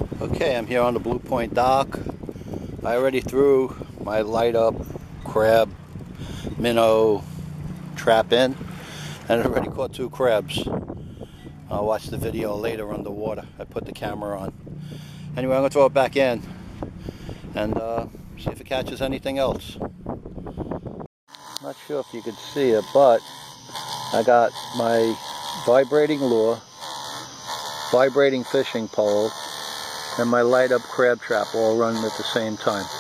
Okay, I'm here on the Blue Point dock. I already threw my light up crab minnow trap in, and I already caught 2 crabs. I'll watch the video later underwater. I put the camera on. Anyway, I'm going to throw it back in and see if it catches anything else. Not sure if you could see it, but I got my vibrating lure, vibrating fishing pole, and my light up crab trap all running at the same time.